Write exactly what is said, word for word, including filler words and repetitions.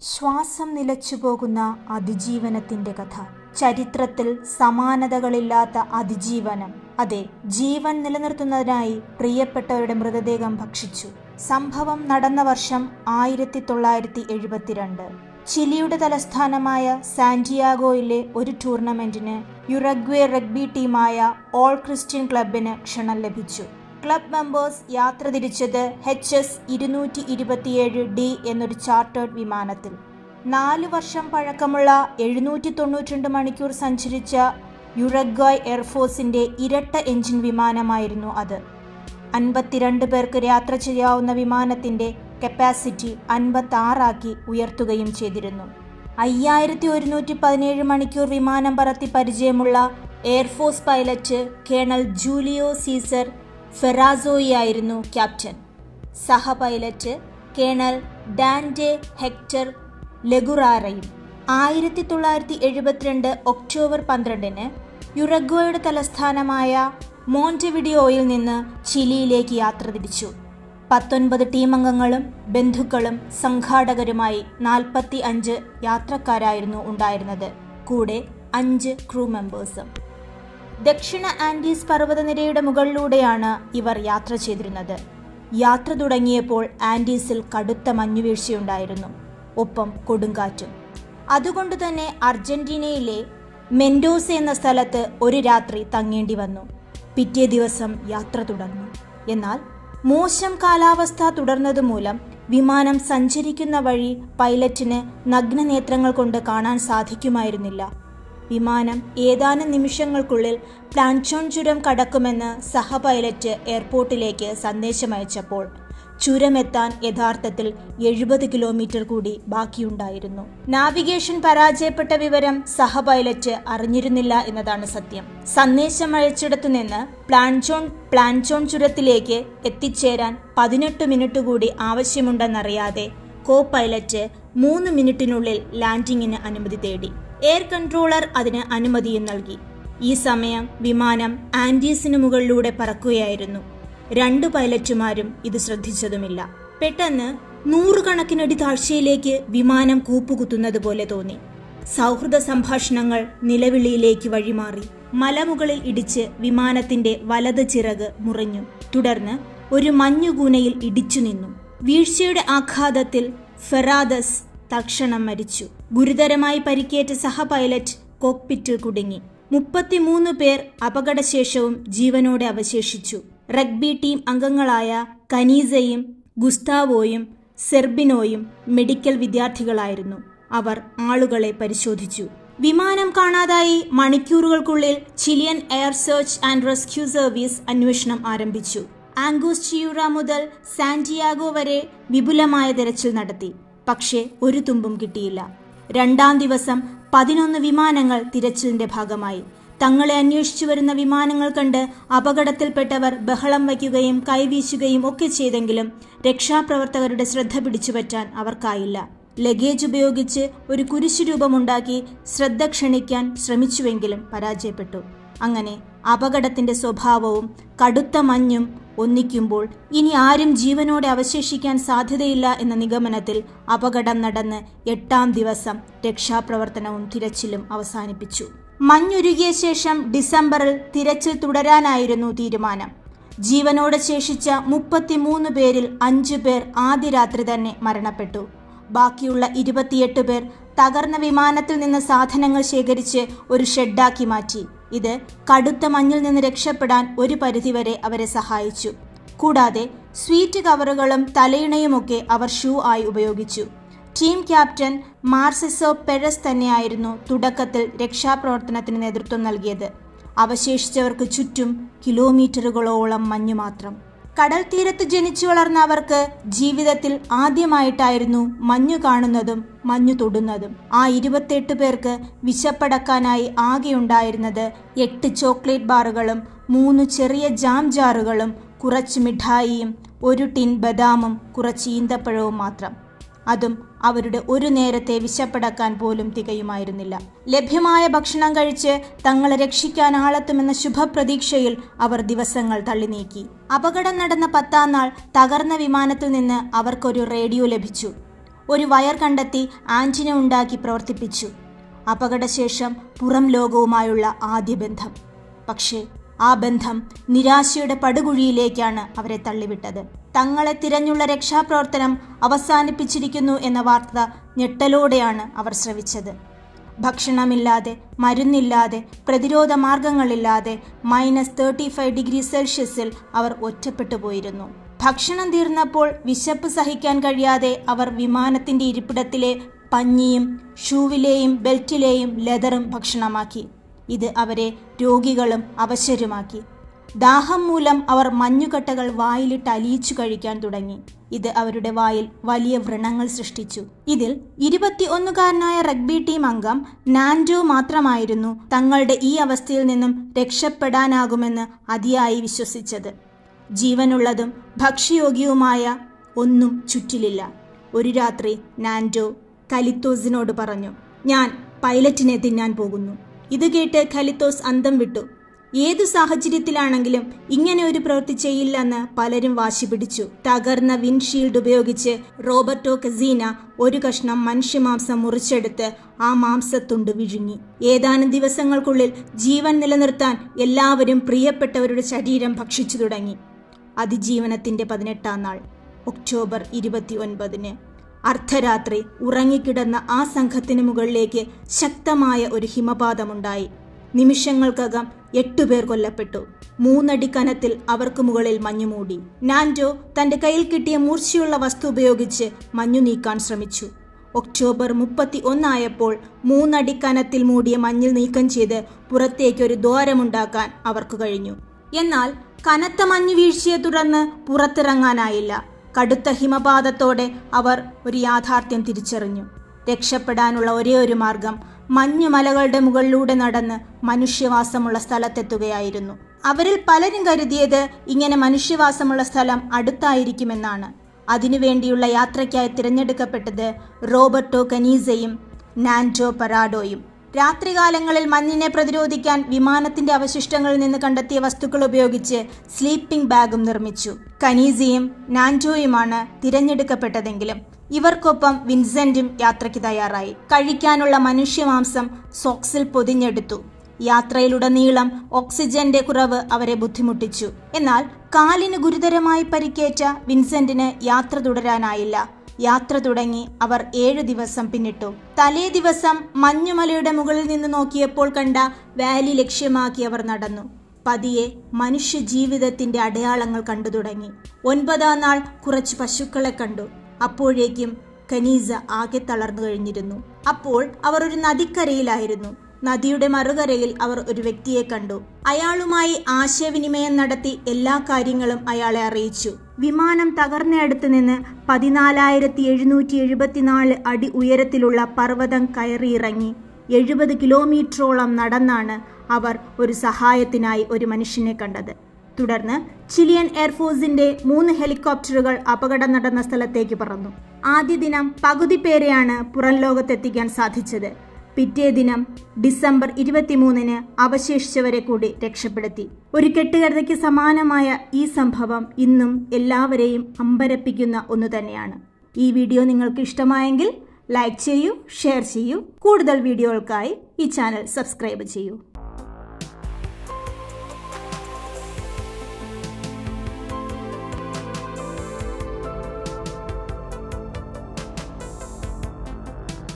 ശ്വാസം നിലച്ചുപോകുന്ന അതിജീവനത്തിന്റെ കഥ. ചരിത്രത്തിൽ സമാനതകളില്ലാത്ത അതിജീവനം. അതെ, ജീവൻ നിലനിർത്തുന്നതിനായി പ്രിയപ്പെട്ടവരുടെ മൃതദേഹം ഭക്ഷിച്ചു. സംഭവം നടന്ന വർഷം ആയിരത്തി തൊള്ളായിരത്തി എഴുപത്തിരണ്ട്. ചിലിയുടെ തലസ്ഥാനമായ സാന്റിയാഗോയിലെ ഒരു ടൂർണമെന്റിന് യുറഗ്വേ റഗ്ബി ടീമായ ഓൾ ക്രിസ്ത്യൻ ക്ലബിന് ക്ഷണം ലഭിച്ചു. ക്ലബ് മെമ്പേഴ്സ് യാത്ര തിരിച്ചത് എച്ച് എസ് ഇരുന്നൂറ്റി ഇരുപത്തിയേഴ് ഡി എന്നൊരു ചാർട്ടേഡ് വിമാനത്തിൽ. നാലു വർഷം പഴക്കമുള്ള എഴുന്നൂറ്റി തൊണ്ണൂറ്റി രണ്ട് മണിക്കൂർ സഞ്ചരിച്ച യുറഗ്വായ് എയർഫോഴ്സിന്റെ ഇരട്ട എഞ്ചിൻ വിമാനമായിരുന്നു അത്. അൻപത്തിരണ്ട് പേർക്ക് യാത്ര ചെയ്യാവുന്ന വിമാനത്തിന്റെ കപ്പാസിറ്റി അൻപത്തി ആറാക്കി ഉയർത്തുകയും ചെയ്തിരുന്നു. അയ്യായിരത്തി ഒരുന്നൂറ്റി പതിനേഴ് മണിക്കൂർ വിമാനം പറത്തി പരിചയമുള്ള air force pilot colonel Julio Cesar ഫെറാസോയായിരുന്നു ക്യാപ്റ്റൻ. സഹ പൈലറ്റ് കേണൽ ഡാൻഡെ ഹെക്ടർ ലെഗുറാറയും. ആയിരത്തി തൊള്ളായിരത്തി എഴുപത്തിരണ്ട് ഒക്ടോബർ പന്ത്രണ്ടിന് യുറഗ്വേയുടെ തലസ്ഥാനമായ മോണ്ടെവിഡിയോയിൽ നിന്ന് ചിലിയിലേക്ക് യാത്ര തിരിച്ചു. പത്തൊൻപത് ടീമംഗങ്ങളും ബന്ധുക്കളും സംഘാടകരുമായി നാൽപ്പത്തി അഞ്ച് യാത്രക്കാരായിരുന്നു ഉണ്ടായിരുന്നത്. കൂടെ അഞ്ച് ക്രൂ മെമ്പേഴ്സും. ദക്ഷിണ ആൻഡീസ് പർവ്വതനിരയുടെ മുകളിലൂടെയാണ് ഇവർ യാത്ര ചെയ്തിരുന്നത്. യാത്ര തുടങ്ങിയപ്പോൾ ആൻഡീസിൽ കടുത്ത മഞ്ഞുവീഴ്ചയുണ്ടായിരുന്നു, ഒപ്പം കൊടുങ്കാറ്റും. അതുകൊണ്ട് തന്നെ അർജന്റീനയിലെ മെൻഡോസ എന്ന സ്ഥലത്ത് ഒരു രാത്രി തങ്ങേണ്ടി വന്നു. പിറ്റേ ദിവസം യാത്ര തുടർന്നു. എന്നാൽ മോശം കാലാവസ്ഥ തുടർന്നതുമൂലം വിമാനം സഞ്ചരിക്കുന്ന വഴി പൈലറ്റിന് നഗ്നനേത്രങ്ങൾ കൊണ്ട് കാണാൻ സാധിക്കുമായിരുന്നില്ല. വിമാനം ഏതാനും നിമിഷങ്ങൾക്കുള്ളിൽ പ്ലാൻചോൺ ചുരം കടക്കുമെന്ന് സഹ പൈലറ്റ് എയർപോർട്ടിലേക്ക് സന്ദേശമയച്ചപ്പോൾ ചുരമെത്താൻ യഥാർത്ഥത്തിൽ എഴുപത് കിലോമീറ്റർ കൂടി ബാക്കിയുണ്ടായിരുന്നു. നാവിഗേഷൻ പരാജയപ്പെട്ട വിവരം സഹ പൈലറ്റ് അറിഞ്ഞിരുന്നില്ല എന്നതാണ് സത്യം. സന്ദേശം അയച്ചിടത്തു നിന്ന് പ്ലാൻചോൺ പ്ലാൻചോൺ ചുരത്തിലേക്ക് എത്തിച്ചേരാൻ പതിനെട്ട് മിനിറ്റ് കൂടി ആവശ്യമുണ്ടെന്നറിയാതെ കോ പൈലറ്റ് മൂന്ന് മിനിറ്റിനുള്ളിൽ ലാൻഡിങ്ങിന് അനുമതി തേടി. എയർ കൺട്രോളർ അതിന് അനുമതിയും നൽകി. ഈ സമയം വിമാനം ആൻഡീസിനു മുകളിലൂടെ പറക്കുകയായിരുന്നു. രണ്ടു പൈലറ്റുമാരും ഇത് ശ്രദ്ധിച്ചതുമില്ല. പെട്ടെന്ന് നൂറുകണക്കിനടി താഴ്ചയിലേക്ക് വിമാനം കൂപ്പുകുത്തുന്നത് പോലെ തോന്നി. സൗഹൃദ സംഭാഷണങ്ങൾ നിലവിളിയിലേക്ക് വഴിമാറി. മലമുകളിൽ ഇടിച്ച് വിമാനത്തിന്റെ വലത് ചിറക് മുറിഞ്ഞു. തുടർന്ന് ഒരു മഞ്ഞുകൂനയിൽ ഇടിച്ചു നിന്നു. വീഴ്ചയുടെ ആഘാതത്തിൽ ഫെറാദസ് തൽക്ഷണം മരിച്ചു. ഗുരുതരമായി പരിക്കേറ്റ സഹ പൈലറ്റ് കോക്പിറ്റിൽ കുടുങ്ങി. മുപ്പത്തിമൂന്ന് പേർ അപകടശേഷവും ജീവനോടെ അവശേഷിച്ചു. റഗ്ബി ടീം അംഗങ്ങളായ കനീസയും ഗുസ്താവോയും സെർബിനോയും മെഡിക്കൽ വിദ്യാർത്ഥികളായിരുന്നു. അവർ ആളുകളെ പരിശോധിച്ചു. വിമാനം കാണാതായി മണിക്കൂറുകൾക്കുള്ളിൽ Chilean air search and rescue service അന്വേഷണം ആരംഭിച്ചു. ആംഗോസ്റ്റിയൂറ മുതൽ സാന്റിയാഗോ വരെ വിപുലമായ തെരച്ചിൽ നടത്തി. പക്ഷേ ഒരു തുമ്പും കിട്ടിയില്ല. രണ്ടാം ദിവസം പതിനൊന്ന് വിമാനങ്ങൾ തിരച്ചിലിന്റെ ഭാഗമായി. തങ്ങളെ അന്വേഷിച്ചു വരുന്ന വിമാനങ്ങൾ കണ്ട് അപകടത്തിൽപ്പെട്ടവർ ബഹളം വയ്ക്കുകയും കൈവീശുകയും ഒക്കെ ചെയ്തെങ്കിലും രക്ഷാപ്രവർത്തകരുടെ ശ്രദ്ധ പിടിച്ചുപറ്റാൻ അവർക്കായില്ല. ലഗേജ് ഉപയോഗിച്ച് ഒരു കുരിശുരൂപമുണ്ടാക്കി ശ്രദ്ധ ക്ഷണിക്കാൻ ശ്രമിച്ചുവെങ്കിലും പരാജയപ്പെട്ടു. അങ്ങനെ അപകടത്തിന്റെ സ്വഭാവവും കടുത്ത മഞ്ഞും ഒന്നിക്കുമ്പോൾ ഇനി ആരും ജീവനോടെ അവശേഷിക്കാൻ സാധ്യതയില്ല എന്ന നിഗമനത്തിൽ അപകടം നടന്ന് എട്ടാം ദിവസം രക്ഷാപ്രവർത്തനവും തിരച്ചിലും അവസാനിപ്പിച്ചു. മഞ്ഞുരുകിയ ശേഷം ഡിസംബറിൽ തിരച്ചിൽ തുടരാനായിരുന്നു തീരുമാനം. ജീവനോടെ ശേഷിച്ച മുപ്പത്തിമൂന്ന് പേരിൽ അഞ്ചു പേർ ആദ്യ രാത്രി തന്നെ മരണപ്പെട്ടു. ബാക്കിയുള്ള ഇരുപത്തിയെട്ട് പേർ തകർന്ന വിമാനത്തിൽ നിന്ന് സാധനങ്ങൾ ശേഖരിച്ച് ഒരു ഷെഡാക്കി മാറ്റി. ഇത് കടുത്ത മഞ്ഞിൽ നിന്ന് രക്ഷപ്പെടാൻ ഒരു പരിധിവരെ അവരെ സഹായിച്ചു. കൂടാതെ സ്വീറ്റ് കവറുകളും തലയിണയുമൊക്കെ അവർ ഷൂ ആയി ഉപയോഗിച്ചു. ടീം ക്യാപ്റ്റൻ മാർസെസോ പെരസ് തന്നെയായിരുന്നു തുടക്കത്തിൽ രക്ഷാപ്രവർത്തനത്തിന് നേതൃത്വം നൽകിയത്. അവശേഷിച്ചവർക്ക് ചുറ്റും കിലോമീറ്ററുകളോളം മഞ്ഞു മാത്രം. കടൽ തീരത്ത് ജനിച്ചു വളർന്ന അവർക്ക് ജീവിതത്തിൽ ആദ്യമായിട്ടായിരുന്നു മഞ്ഞു കാണുന്നതും മഞ്ഞു തൊടുന്നതും. ആ ഇരുപത്തെട്ട് പേർക്ക് വിശപ്പടക്കാനായി ആകെയുണ്ടായിരുന്നത് എട്ട് ചോക്ലേറ്റ് ബാറുകളും മൂന്ന് ചെറിയ ജാം ജാറുകളും കുറച്ച് മിഠായിയും ഒരു ടിൻ ബദാമും കുറച്ച് ഈന്തപ്പഴവും മാത്രം. അതും അവരുടെ ഒരു നേരത്തെ വിശപ്പടക്കാൻ പോലും തികയുമായിരുന്നില്ല. ലഭ്യമായ ഭക്ഷണം കഴിച്ച് തങ്ങളെ രക്ഷിക്കാൻ ആളെത്തുമെന്ന ശുഭപ്രതീക്ഷയിൽ അവർ ദിവസങ്ങൾ തള്ളി നീക്കി. അപകടം നടന്ന പത്താം നാൾ തകർന്ന വിമാനത്തിൽ നിന്ന് അവർക്കൊരു റേഡിയോ ലഭിച്ചു. ഒരു വയർ കണ്ടെത്തി ആന്റിന ഉണ്ടാക്കി പ്രവർത്തിപ്പിച്ചു. അപകടശേഷം പുറം ലോകവുമായുള്ള ആദ്യ ബന്ധം. പക്ഷേ ആ ബന്ധം നിരാശയുടെ പടുകുഴിയിലേക്കാണ് അവരെ തള്ളിവിട്ടത്. തങ്ങളെ തിരഞ്ഞുള്ള രക്ഷാപ്രവർത്തനം അവസാനിപ്പിച്ചിരിക്കുന്നു എന്ന വാർത്ത ഞെട്ടലോടെയാണ് അവർ ശ്രവിച്ചത്. ഭക്ഷണമില്ലാതെ, മരുന്നില്ലാതെ, പ്രതിരോധ മാർഗങ്ങളില്ലാതെ മൈനസ് തേർട്ടി ഫൈവ് ഡിഗ്രി സെൽഷ്യസിൽ അവർ ഒറ്റപ്പെട്ടു പോയിരുന്നു. ഭക്ഷണം തീർന്നപ്പോൾ വിശപ്പ് സഹിക്കാൻ കഴിയാതെ അവർ വിമാനത്തിന്റെ ഇരിപ്പിടത്തിലെ പഞ്ഞിയും ഷൂവിലെയും ബെൽറ്റിലെയും ലെതറും ഭക്ഷണമാക്കി. ഇത് അവരെ രോഗികളും അവശരുമാക്കി. ദാഹം മൂലം അവർ മഞ്ഞുകട്ടകൾ വായിലിട്ട് അലിയിച്ചു കഴിക്കാൻ തുടങ്ങി. ഇത് അവരുടെ വായിൽ വലിയ വ്രണങ്ങൾ സൃഷ്ടിച്ചു. ഇതിൽ ഇരുപത്തി ഒന്നുകാരനായ റഗ്ബി ടീം അംഗം നാൻഡോ മാത്രമായിരുന്നു തങ്ങളുടെ ഈ അവസ്ഥയിൽ നിന്നും രക്ഷപ്പെടാനാകുമെന്ന് അതിയായി വിശ്വസിച്ചത്. ജീവനുള്ളതും ഭക്ഷ്യയോഗ്യവുമായ ഒന്നും ചുറ്റിലില്ല. ഒരു രാത്രി നാൻഡോ കലിത്തോസിനോട് പറഞ്ഞു, ഞാൻ പൈലറ്റിനെ തിന്നാൻ പോകുന്നു. ഇത് കേട്ട് കലിത്തോസ് അന്തം വിട്ടു. ഏതു സാഹചര്യത്തിലാണെങ്കിലും ഇങ്ങനെ ഒരു പ്രവൃത്തി ചെയ്യില്ലെന്ന് പലരും വാശി പിടിച്ചു. തകർന്ന വിൻഷീൽഡ് ഉപയോഗിച്ച് റോബർട്ടോ കസീന ഒരു കഷ്ണം മനുഷ്യമാംസം മുറിച്ചെടുത്ത് ആ മാംസത്തുണ്ട് വിഴുങ്ങി. ഏതാനും ദിവസങ്ങൾക്കുള്ളിൽ ജീവൻ നിലനിർത്താൻ എല്ലാവരും പ്രിയപ്പെട്ടവരുടെ ശരീരം ഭക്ഷിച്ചു തുടങ്ങി. അതിജീവനത്തിന്റെ പതിനെട്ടാം നാൾ ഒക്ടോബർ ഇരുപത്തി ഒൻപതിന് അർദ്ധരാത്രി ഉറങ്ങിക്കിടന്ന ആ സംഘത്തിന് മുകളിലേക്ക് ശക്തമായ ഒരു ഹിമപാതമുണ്ടായി. നിമിഷങ്ങൾക്കകം എട്ടുപേർ കൊല്ലപ്പെട്ടു. മൂന്നടി കനത്തിൽ അവർക്ക് മുകളിൽ മഞ്ഞു മൂടി. നാൻഡോ തന്റെ കയ്യിൽ കിട്ടിയ മൂർച്ചയുള്ള വസ്തു ഉപയോഗിച്ച് മഞ്ഞു നീക്കാൻ ശ്രമിച്ചു. ഒക്ടോബർ മുപ്പത്തി ഒന്നായപ്പോൾ മൂന്നടി കനത്തിൽ മൂടിയ മഞ്ഞിൽ നീക്കം ചെയ്ത് പുറത്തേക്കൊരു ദ്വാരമുണ്ടാക്കാൻ അവർക്ക് കഴിഞ്ഞു. എന്നാൽ കനത്ത മഞ്ഞു വീഴ്ചയെ തുടർന്ന് പുറത്തിറങ്ങാനായില്ല. കടുത്ത ഹിമപാതത്തോടെ അവർ ഒരു യാഥാർത്ഥ്യം തിരിച്ചറിഞ്ഞു. രക്ഷപ്പെടാനുള്ള ഒരേ ഒരു മാർഗം മഞ്ഞുമലകളുടെ മുകളിലൂടെ നടന്ന് മനുഷ്യവാസമുള്ള സ്ഥലത്തെത്തുകയായിരുന്നു. അവരിൽ പലരും കരുതിയത് ഇങ്ങനെ മനുഷ്യവാസമുള്ള സ്ഥലം അടുത്തായിരിക്കുമെന്നാണ്. അതിനുവേണ്ടിയുള്ള യാത്രയ്ക്കായി തിരഞ്ഞെടുക്കപ്പെട്ടത് റോബർട്ടോ കനീസയും നാൻഡോ പരാഡോയും. രാത്രികാലങ്ങളിൽ മഞ്ഞിനെ പ്രതിരോധിക്കാൻ വിമാനത്തിന്റെ അവശിഷ്ടങ്ങളിൽ നിന്ന് കണ്ടെത്തിയ വസ്തുക്കൾ ഉപയോഗിച്ച് സ്ലീപ്പിംഗ് ബാഗും നിർമ്മിച്ചു. കനീസയും നാൻഡോയുമാണ് തിരഞ്ഞെടുക്കപ്പെട്ടതെങ്കിലും ഇവർക്കൊപ്പം വിൻസെന്റും യാത്രയ്ക്ക് തയ്യാറായി. കഴിക്കാനുള്ള മനുഷ്യമാംസം സോക്സിൽ പൊതിഞ്ഞെടുത്തു. യാത്രയിലുടനീളം ഓക്സിജന്റെ കുറവ് അവരെ ബുദ്ധിമുട്ടിച്ചു. എന്നാൽ കാലിന് ഗുരുതരമായി പരിക്കേറ്റ വിൻസെന്റിന് യാത്ര തുടരാനായില്ല. യാത്ര തുടങ്ങി അവർ ഏഴു ദിവസം പിന്നിട്ടു. തലേ ദിവസം മഞ്ഞുമലയുടെ മുകളിൽ നിന്ന് നോക്കിയപ്പോൾ കണ്ട വാലി ലക്ഷ്യമാക്കി അവർ നടന്നു. പതിയെ മനുഷ്യ ജീവിതത്തിന്റെ അടയാളങ്ങൾ കണ്ടു തുടങ്ങി. ഒൻപതാം നാൾ കുറച്ച് പശുക്കളെ കണ്ടു. അപ്പോഴേക്കും കനീസ ആകെ തളർന്നു കഴിഞ്ഞിരുന്നു. അപ്പോൾ അവർ ഒരു നദിക്കരയിലായിരുന്നു. നദിയുടെ മറുകരയിൽ അവർ ഒരു വ്യക്തിയെ കണ്ടു. അയാളുമായി ആശയവിനിമയം നടത്തി എല്ലാ കാര്യങ്ങളും അയാളെ അറിയിച്ചു. വിമാനം തകർന്നയടുത്ത് നിന്ന് പതിനാലായിരത്തി എഴുന്നൂറ്റി എഴുപത്തിനാല് അടി ഉയരത്തിലുള്ള പർവ്വതം കയറിയിറങ്ങി എഴുപത് കിലോമീറ്ററോളം നടന്നാണ് അവർ ഒരു സഹായത്തിനായി ഒരു മനുഷ്യനെ കണ്ടത്. തുടർന്ന് ചിലിയൻ എയർഫോഴ്സിന്റെ മൂന്ന് ഹെലികോപ്റ്ററുകൾ അപകടം നടന്ന സ്ഥലത്തേക്ക് പറന്നു. ആദ്യ ദിനം പകുതി പേരെയാണ് പുറം ലോകത്തെത്തിക്കാൻ സാധിച്ചത്. പിറ്റേ ദിനം ഡിസംബർ ഇരുപത്തിമൂന്നിന് അവശേഷിച്ചവരെ കൂടി രക്ഷപ്പെടുത്തി. ഒരു കെട്ടുകഥയ്ക്ക് സമാനമായ ഈ സംഭവം ഇന്നും എല്ലാവരെയും അമ്പരപ്പിക്കുന്ന ഒന്നു തന്നെയാണ്. ഈ വീഡിയോ നിങ്ങൾക്ക് ഇഷ്ടമായെങ്കിൽ ലൈക്ക് ചെയ്യൂ, ഷെയർ ചെയ്യൂ. കൂടുതൽ വീഡിയോകൾക്കായി ഈ ചാനൽ സബ്സ്ക്രൈബ് ചെയ്യൂ.